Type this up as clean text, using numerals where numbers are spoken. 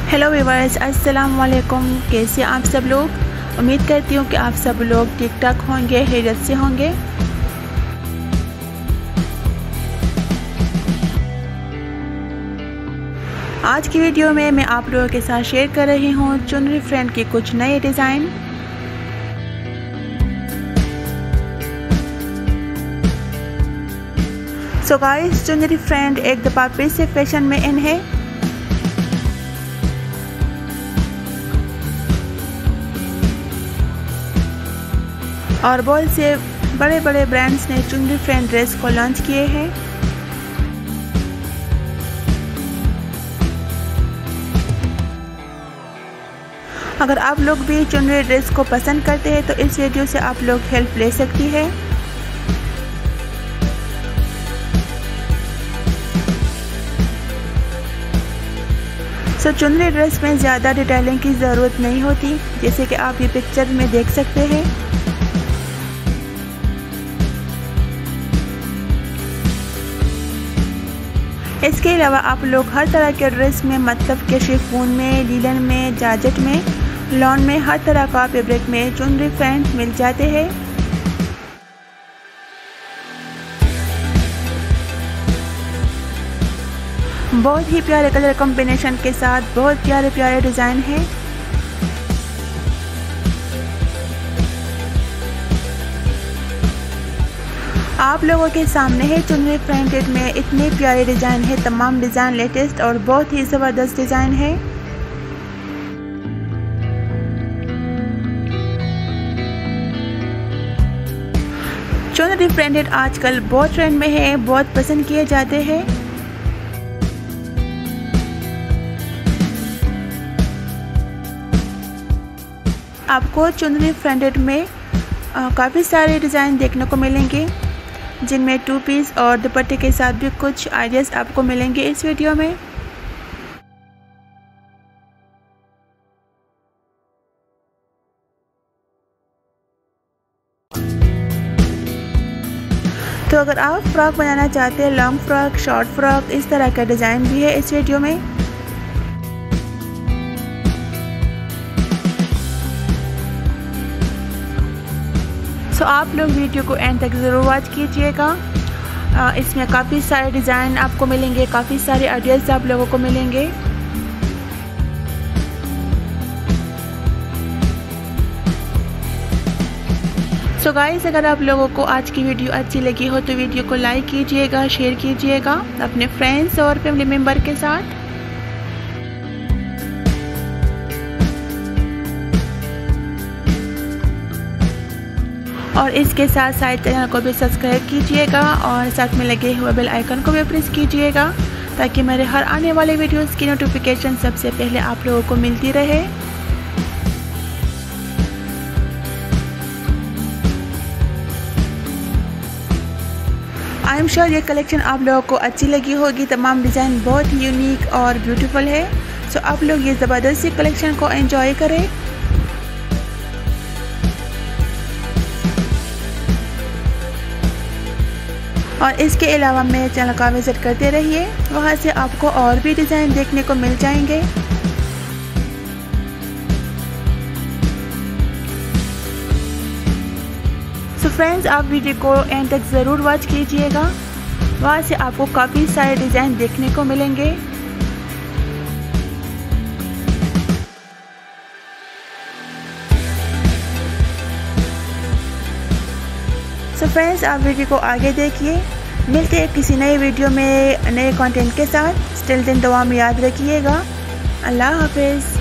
Hello viewers, अस्सलाम वालेकुम। कैसे आप सब लोग? उम्मीद करती हूँ कि आप सब लोग ठीक ठाक होंगे, खैरियत से होंगे। आज की वीडियो में मैं आप लोगों के साथ शेयर कर रही हूँ चुनरी फ्रेंड के कुछ नए डिज़ाइन। सो गाइस, चुनरी फ्रेंड एक दफ़ा फिर से फैशन में इन है। और बहुत से बड़े बड़े ब्रांड्स ने चुनरी फ्रेंड ड्रेस को लॉन्च किए हैं। अगर आप लोग भी चुनरी ड्रेस को पसंद करते हैं तो इस वीडियो से आप लोग हेल्प ले सकती है। सो चुनरी ड्रेस में ज़्यादा डिटेलिंग की ज़रूरत नहीं होती, जैसे कि आप ये पिक्चर में देख सकते हैं। इसके अलावा आप लोग हर तरह के ड्रेस में, मतलब कि शिफॉन में, लीलन में, जारजेट में, लॉन में, हर तरह का फैब्रिक में चुनरी फ्रेंड मिल जाते हैं। बहुत ही प्यारे कलर कॉम्बिनेशन के साथ बहुत प्यारे प्यारे डिज़ाइन है। आप लोगों के सामने है चुनरी प्रिंटेड में इतने प्यारे डिज़ाइन है। तमाम डिज़ाइन लेटेस्ट और बहुत ही ज़बरदस्त डिज़ाइन है। चुनरी प्रिंटेड आजकल बहुत ट्रेंड में है, बहुत पसंद किए जाते हैं। आपको चुनरी प्रिंटेड में काफ़ी सारे डिज़ाइन देखने को मिलेंगे, जिनमें 2 पीस और दुपट्टे के साथ भी कुछ आइडियाज़ आपको मिलेंगे इस वीडियो में। तो अगर आप फ्रॉक बनाना चाहते हैं, लॉन्ग फ्रॉक, शॉर्ट फ्रॉक, इस तरह का डिज़ाइन भी है इस वीडियो में। सो आप लोग वीडियो को एंड तक ज़रूर वॉच कीजिएगा। इसमें काफ़ी सारे डिज़ाइन आपको मिलेंगे, काफ़ी सारे आइडियाज़ आप लोगों को मिलेंगे। सो गाइस, अगर आप लोगों को आज की वीडियो अच्छी लगी हो तो वीडियो को लाइक कीजिएगा, शेयर कीजिएगा अपने फ्रेंड्स और फैमिली मेम्बर के साथ। और इसके साथ साथ चैनल को भी सब्सक्राइब कीजिएगा और साथ में लगे हुए बेल आइकन को भी प्रेस कीजिएगा, ताकि मेरे हर आने वाले वीडियोस की नोटिफिकेशन सबसे पहले आप लोगों को मिलती रहे। आई एम श्योर ये कलेक्शन आप लोगों को अच्छी लगी होगी। तमाम डिज़ाइन बहुत ही यूनिक और ब्यूटीफुल है। सो आप लोग ये ज़बरदस्त सी कलेक्शन को एंजॉय करें। और इसके अलावा मेरे चैनल का विज़िट करते रहिए, वहाँ से आपको और भी डिज़ाइन देखने को मिल जाएंगे। सो फ्रेंड्स, आप वीडियो को एंड तक ज़रूर वॉच कीजिएगा, वहाँ से आपको काफ़ी सारे डिज़ाइन देखने को मिलेंगे। सो फ्रेंड्स, आप वीडियो को आगे देखिए। मिलते हैं किसी नए वीडियो में नए कंटेंट के साथ। स्टिल दिन दुआ में याद रखिएगा। अल्लाह हाफिज़।